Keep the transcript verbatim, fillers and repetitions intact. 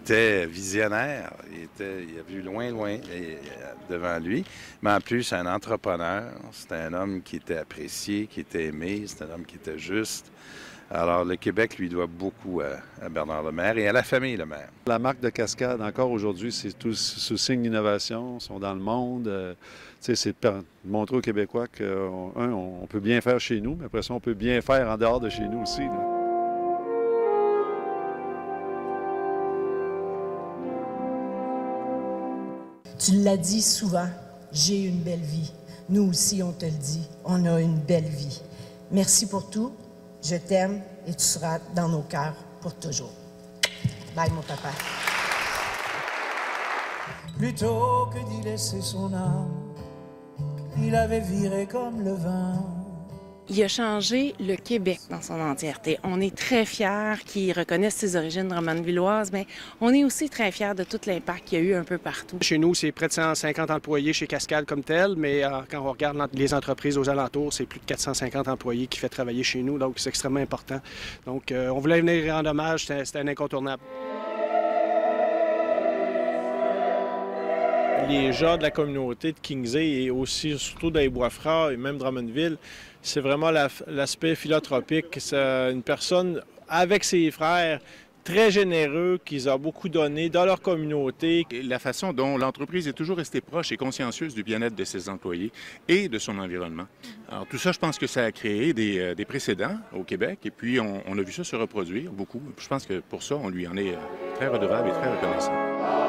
était visionnaire. Il, était, il a vu loin, loin et, devant lui. Mais en plus, c'est un entrepreneur. C'était un homme qui était apprécié, qui était aimé. C'était un homme qui était juste. Alors, le Québec lui doit beaucoup à, à Bernard Lemaire et à la famille Lemaire. La marque de Cascade, encore aujourd'hui, c'est tout sous signe d'innovation. Ils sont dans le monde. Euh, c'est de montrer aux Québécois qu'on on peut bien faire chez nous, mais après ça, on peut bien faire en dehors de chez nous aussi. Là. Tu l'as dit souvent, j'ai une belle vie. Nous aussi, on te le dit, on a une belle vie. Merci pour tout. Je t'aime et tu seras dans nos cœurs pour toujours. Bye, mon papa. Plutôt que d'y laisser son âme, il avait viré comme le vin. Il a changé le Québec dans son entièreté. On est très fiers qu'il reconnaisse ses origines drummondvilloises, mais on est aussi très fiers de tout l'impact qu'il y a eu un peu partout. Chez nous, c'est près de cent cinquante employés chez Cascade comme tel, mais euh, quand on regarde les entreprises aux alentours, c'est plus de quatre cent cinquante employés qui fait travailler chez nous, donc c'est extrêmement important. Donc, euh, on voulait venir rendre hommage, c'était un incontournable. Les gens de la communauté de Kingsey et aussi, surtout dans les Bois-Francs et même Drummondville, c'est vraiment l'aspect philanthropique. C'est une personne avec ses frères très généreux, qui a beaucoup donné dans leur communauté. La façon dont l'entreprise est toujours restée proche et consciencieuse du bien-être de ses employés et de son environnement. Alors tout ça, je pense que ça a créé des, des précédents au Québec et puis on, on a vu ça se reproduire beaucoup. Je pense que pour ça, on lui en est très redevable et très reconnaissant.